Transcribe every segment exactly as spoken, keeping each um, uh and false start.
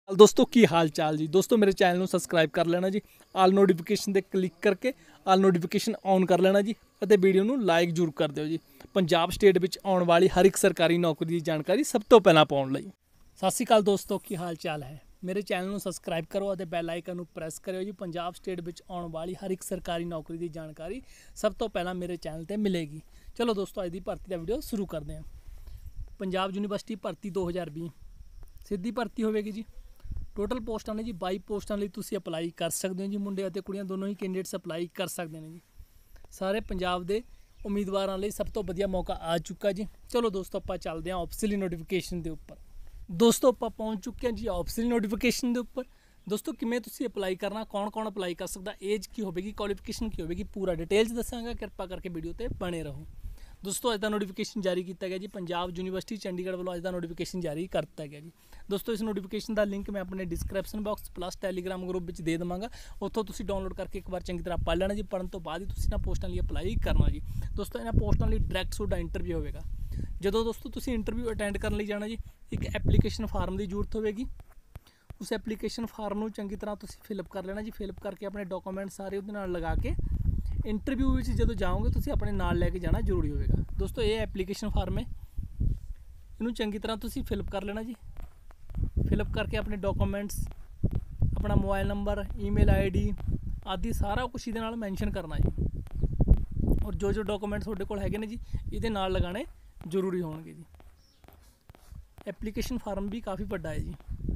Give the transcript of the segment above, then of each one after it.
दोस्तों की हाल चाल जी। दोस्तों मेरे चैनल को सबसक्राइब कर लेना जी। आल नोटिफिकेशन ते क्लिक करके आल नोटिफिकेशन ऑन कर लेना जी ਅਤੇ ਵੀਡੀਓ ਨੂੰ ਲਾਈਕ ਜ਼ਰੂਰ ਕਰ ਦਿਓ ਜੀ। ਪੰਜਾਬ ਸਟੇਟ ਵਿੱਚ ਆਉਣ ਵਾਲੀ ਹਰ ਇੱਕ ਸਰਕਾਰੀ ਨੌਕਰੀ ਦੀ ਜਾਣਕਾਰੀ ਸਭ ਤੋਂ ਪਹਿਲਾਂ ਪਾਉਣ ਲਈ। ਸਤਿ ਸ਼੍ਰੀ ਅਕਾਲ ਦੋਸਤੋ, ਕੀ ਹਾਲ ਚਾਲ ਹੈ। ਮੇਰੇ ਚੈਨਲ ਨੂੰ ਸਬਸਕ੍ਰਾਈਬ ਕਰੋ ਅਤੇ ਬੈਲ ਆਈਕਨ ਨੂੰ ਪ੍ਰੈਸ ਕਰਿਓ ਜੀ। ਪੰਜਾਬ ਸਟੇਟ ਵਿੱਚ ਆਉਣ ਵਾਲੀ ਹਰ ਇੱਕ ਸਰਕਾਰੀ ਨੌਕਰੀ ਦੀ ਜਾਣਕਾਰੀ ਸਭ ਤੋਂ ਪਹਿਲਾਂ ਮੇਰੇ ਚੈਨਲ ਤੇ ਮਿਲੇਗੀ। ਚਲੋ ਦੋਸਤੋ, ਅੱਜ ਦੀ ਭਰਤੀ ਦਾ ਵੀਡੀਓ ਸ਼ੁਰੂ ਕਰਦੇ ਹਾਂ। ਪੰਜਾਬ ਯੂਨੀਵਰਸਿਟੀ ਭਰਤੀ ਦੋ ਹਜ਼ਾਰ ਵੀਹ ਸਿੱਧੀ ਭਰਤੀ ਹੋਵੇਗੀ ਜੀ। टोटल पोस्टां ने जी बाई पोस्टां लई तुसीं अपलाई कर सकते हो जी। मुंडे अते कुड़ियां दोनों ही कैंडिडेट्स अपलाई कर सकते हैं जी। सारे पंजाब दे उम्मीदवारों लई सब तो वधिया मौका आ चुका जी। चलो दोस्तों, आपां चलदे हां ऑफिशियली नोटिफिकेशन के उपर। दोस्तों आपां पहुँच चुके हैं जी ऑफिशियली नोटिफिकेशन के उपर। दोस्तों किवें तुसीं अपलाई करना, कौन कौन अपलाई कर सकदा, एज की होगी, क्वालिफिकेशन की होगी, पूरा डिटेल्स दसांगा। कृपा करके वीडियो ते बने रहो। दोस्तों अज का नोटिफिकेशन जारी किया गया जी। पंजाब यूनिवर्सिटी चंडीगढ़ वालों अज का नोटिफिकेशन जारी करता गया जी। दोस्तों इस नोटिफिकेशन का लिंक मैं अपने description box plus Telegram group में दे देवांगा। उत्थों तुसीं डाउनलोड करके एक बार चंगी तरह पढ़ लेना जी। पढ़ने तो बाद ही तुसीं इन्हां पोस्टां लई अपलाई करना जी। दोस्तों इन्हां पोस्टां लई डायरैक्ट तुहाडा इंटरव्यू होवेगा। जदों दोस्तों तुसीं इंटरव्यू अटैंड करन लई जाना जी, एक एप्लीकेशन फार्म की जरूरत होवेगी। उस एप्लीकेशन फार्म नूं चंगी तरह तुसीं फिलअप कर लेना जी। फिलअप करके अपने डॉक्यूमेंट सारे उहदे नाल लगा के इंटरव्यू में जो जाओगे तो अपने नाल लैके जाना जरूरी होगा। दोस्तों ये एप्लीकेशन फार्म है, इनू चंगी तरह तुसी फिलअप कर लेना जी। फिलअप करके अपने डॉक्यूमेंट्स, अपना मोबाइल नंबर, ईमेल आईडी आदि सारा कुछ ये मैंशन करना जी। और जो जो डॉक्यूमेंट्स तुहाडे कोल हैगे ने जी, ये नाल लगाने जरूरी होणगे जी। एप्लीकेशन फार्म भी काफ़ी वड्डा है जी।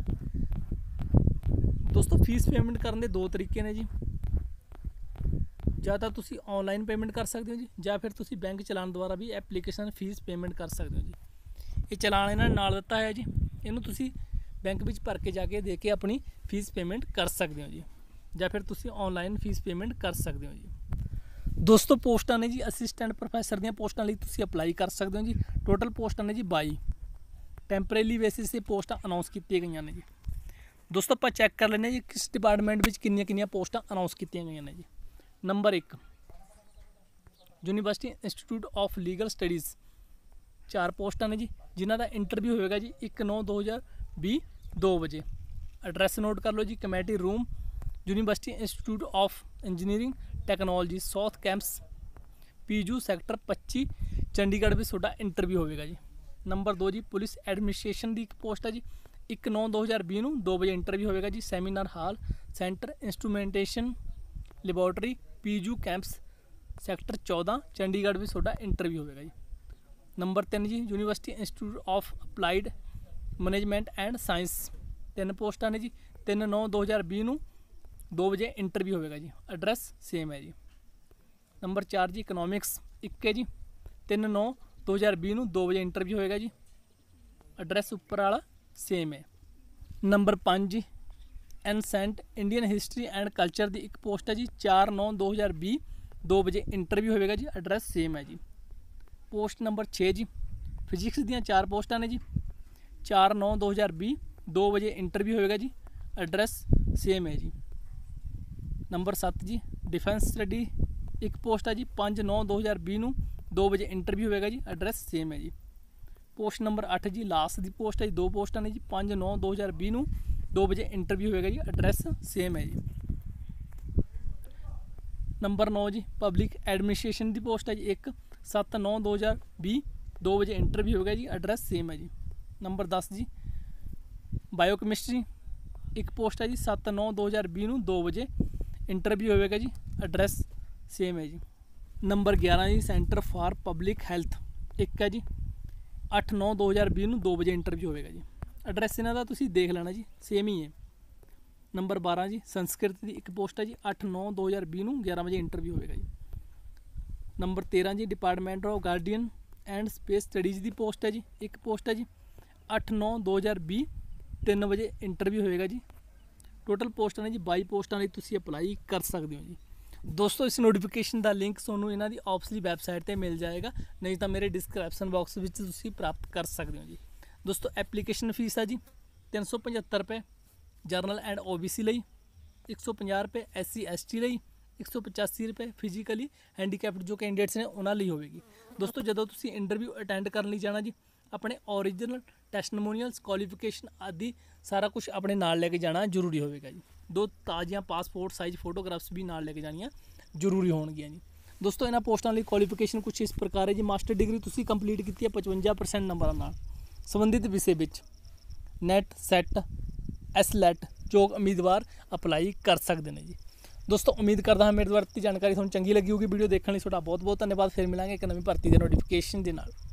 दोस्तों फीस पेमेंट करने दो तरीके ने जी। ਜਾਂ ਤਾਂ ਤੁਸੀਂ ਆਨਲਾਈਨ ਪੇਮੈਂਟ ਕਰ ਸਕਦੇ ਹੋ ਜੀ, ਜਾਂ ਫਿਰ ਤੁਸੀਂ ਬੈਂਕ ਚਲਾਨ ਦੁਆਰਾ ਵੀ ਐਪਲੀਕੇਸ਼ਨ ਫੀਸ ਪੇਮੈਂਟ ਕਰ ਸਕਦੇ ਹੋ ਜੀ। ਇਹ ਚਲਾਨ ਇਹਨਾਂ ਨੇ ਨਾਲ ਦਿੱਤਾ ਹੈ ਜੀ। ਇਹਨੂੰ ਤੁਸੀਂ ਬੈਂਕ ਵਿੱਚ ਭਰ ਕੇ ਜਾ ਕੇ ਦੇ ਕੇ ਆਪਣੀ ਫੀਸ ਪੇਮੈਂਟ ਕਰ ਸਕਦੇ ਹੋ ਜੀ, ਜਾਂ ਫਿਰ ਤੁਸੀਂ ਆਨਲਾਈਨ ਫੀਸ ਪੇਮੈਂਟ ਕਰ ਸਕਦੇ ਹੋ ਜੀ। ਦੋਸਤੋ ਪੋਸਟਾਂ ਨੇ ਜੀ ਅਸਿਸਟੈਂਟ ਪ੍ਰੋਫੈਸਰ ਦੀਆਂ ਪੋਸਟਾਂ ਲਈ ਤੁਸੀਂ ਅਪਲਾਈ ਕਰ ਸਕਦੇ ਹੋ ਜੀ। ਟੋਟਲ ਪੋਸਟਾਂ ਨੇ ਜੀ ਬਾਈ। ਟੈਂਪਰੇਰੀ ਬੇਸਿਸ ਤੇ ਪੋਸਟਾਂ ਅਨਾਉਂਸ ਕੀਤੀਆਂ ਗਈਆਂ ਨੇ ਜੀ। ਦੋਸਤੋ ਆਪਾਂ ਚੈੱਕ ਕਰ ਲੈਂਦੇ ਹਾਂ ਜੀ ਕਿਸ ਡਿਪਾਰਟਮੈਂਟ ਵਿੱਚ ਕਿੰਨੀਆਂ ਕਿੰਨੀਆਂ ਪੋਸਟਾਂ ਅਨਾਉਂਸ ਕੀਤੀਆਂ ਗਈਆਂ ਨੇ ਜੀ। नंबर एक university institute of legal studies चार पोस्टां ने जी, जिन्हों का इंटरव्यू होएगा जी एक नौ दो हज़ार भी दो बजे। एड्रैस नोट कर लो जी, committee room university institute of engineering technology south campus PU sector पच्ची चंडीगढ़ भी ਤੁਹਾਡਾ इंटरव्यू होएगा जी। नंबर दो जी पुलिस एडमिनिस्ट्रेशन की एक पोस्ट है जी। एक नौ दो हज़ार भी दो बजे इंटरव्यू होएगा जी। Seminar hall centre instrumentation laboratory PU campus sector चौदह ਚੰਡੀਗੜ੍ਹ ਵੀ ਤੁਹਾਡਾ ਇੰਟਰਵਿਊ ਹੋਵੇਗਾ ਜੀ। ਨੰਬਰ ਤਿੰਨ ਜੀ university institute of applied management and science ਤਿੰਨ ਪੋਸਟਾਂ ਨੇ ਜੀ। ਤਿੰਨ ਨੌ ਦੋ ਹਜ਼ਾਰ ਵੀਹ ਨੂੰ ਦੋ ਵਜੇ ਇੰਟਰਵਿਊ ਹੋਵੇਗਾ ਜੀ। ਐਡਰੈਸ ਸੇਮ ਹੈ ਜੀ। ਨੰਬਰ ਚਾਰ ਜੀ ਇਕਨੋਮਿਕਸ ਇੱਕ ਹੈ ਜੀ। ਤਿੰਨ ਨੌ ਦੋ ਹਜ਼ਾਰ ਵੀਹ ਨੂੰ ਦੋ ਵਜੇ ਇੰਟਰਵਿਊ ਹੋਵੇਗਾ ਜੀ। ਐਡਰੈਸ ਉੱਪਰ ਵਾਲਾ ਸੇਮ ਹੈ। ਨੰबर पाँच जी ancient Indian history and culture की एक पोस्ट है जी। चार नौ दो हज़ार भी दो बजे इंटरव्यू होएगा जी। एड्रैस सेम है जी। पोस्ट नंबर छे जी फिजिक्स दी चार पोस्टां ने जी। चार नौ दो हज़ार भी दो बजे इंटरव्यू होएगा जी। एड्रैस सेम है जी। नंबर सत्त जी डिफेंस स्टडी एक पोस्ट है जी। पाँच नौ दो हज़ार भी दो बजे इंटरव्यू होएगा जी। एड्रैस सेम है जी। पोस्ट नंबर अठ जी लास्ट की पोस्ट है जी। दो पोस्टां ने जी। पाँच नौ दो हज़ार भी दो बजे इंटरव्यू होएगा जी। एड्रैस सेम है जी। नंबर नौ जी पब्लिक एडमिनिस्ट्रेशन की पोस्ट है जी। एक सत्त नौ दो हज़ार भी दो बजे इंटरव्यू होएगा जी। एड्रैस सेम है जी। नंबर दस जी बायोकैमिस्ट्री एक पोस्ट है जी। सत्त नौ दो हज़ार भी दो बजे इंटरव्यू होएगा जी। एड्रैस सेम है जी। नंबर ग्यारह जी सेंटर फॉर पब्लिक हैल्थ एक है जी। अठ नौ दो हज़ार भी दो बजे इंटरव्यू होएगा जी। एड्रैस इन्हों का तुसीं देख लेना जी, सेम ही है। नंबर बारह जी संस्कृत की एक पोस्ट है जी। अठ नौ दो हज़ार भी ग्यारह बजे इंटरव्यू होएगा जी। नंबर तेरह जी department of guardian and space studies की पोस्ट है जी। एक पोस्ट है जी। अठ नौ दो हज़ार भी तीन बजे इंटरव्यू होएगा जी। टोटल पोस्टां ने जी बाई पोस्टां लई तुसीं अपलाई कर सकते हो जी। दोस्तों इस नोटिफिकेशन का लिंक तुहानूं इन्हां दी ऑफिशियल वैबसाइट पर मिल जाएगा, नहीं तो मेरे डिस्क्रिप्शन बॉक्स में तुसीं प्राप्त कर सकते हो जी। दोस्तों एप्लीकेशन फीस है जी तीन सौ पचहत्तर रुपये general and O B C लई, एक सौ पचास रुपये एस सी एस टी लई, एक सौ पचासी रुपये फिजिकली हैंडीकैप्ड जो कैंडिडेट्स ने उन्होंने लिए होगी। दोस्तों जदों तुसीं इंटरव्यू अटैंड करने जाना जी, ਆਪਣੇ ओरिजिनल ਟੈਸਟਮੋਨੀਅਲਸ ਕੁਆਲੀਫਿਕੇਸ਼ਨ ਆਦि ਸਾਰਾ ਕੁਝ ਆਪਣੇ ਨਾਲ ਲੈ ਕੇ ਜਾਣਾ ਜ਼ਰੂਰੀ ਹੋਵੇਗਾ ਜੀ। ਦੋ ਤਾਜ਼ੀਆਂ ਪਾਸਪੋਰਟ ਸਾਈਜ਼ ਫੋਟੋਗ੍ਰਾਫਸ ਵੀ ਨਾਲ ਲੈ ਕੇ ਜਾਣੀਆਂ ਜ਼ਰੂਰੀ ਹੋਣਗੀਆਂ ਜੀ। ਦੋਸਤੋ ਇਹਨਾਂ ਪੋਸਟਾਂ ਲਈ ਕੁਆਲੀਫਿਕੇਸ਼ਨ ਕੁਝ ਇਸ ਪ੍ਰਕਾਰ ਹੈ ਜੀ। ਮਾਸਟਰ ਡਿਗਰੀ ਤੁਸੀਂ ਕੰਪਲੀਟ ਕੀਤੀ ਹੈ ਪਚਵੰਜਾ ਪਰਸੈਂਟ ਨੰਬਰਾਂ ਨਾਲ ਸੰਬੰਧਿਤ ਵਿਸ਼ੇ ਵਿੱਚ। ਨੈਟ ਸੈਟ ਐਸਲੈਟ ਯੋਗ ਉਮੀਦਵਾਰ ਅਪਲਾਈ ਕਰ ਸਕਦੇ ਨੇ ਜੀ। ਦੋਸਤੋ ਉਮੀਦ ਕਰਦਾ ਹਾਂ ਮੇਰੇ ਦੁਆਰਾ ਦਿੱਤੀ ਜਾਣਕਾਰੀ ਤੁਹਾਨੂੰ ਚੰਗੀ ਲੱਗੀ ਹੋਊਗੀ। ਵੀਡੀਓ ਦੇਖਣ ਲਈ ਤੁਹਾਡਾ ਬਹੁਤ ਬਹੁਤ ਧੰਨਵਾਦ। ਫਿਰ ਮਿਲਾਂਗੇ ਇੱਕ ਨਵੀਂ ਭਰਤੀ ਦੇ ਨੋਟੀਫਿਕੇਸ਼ਨ ਦੇ ਨਾਲ।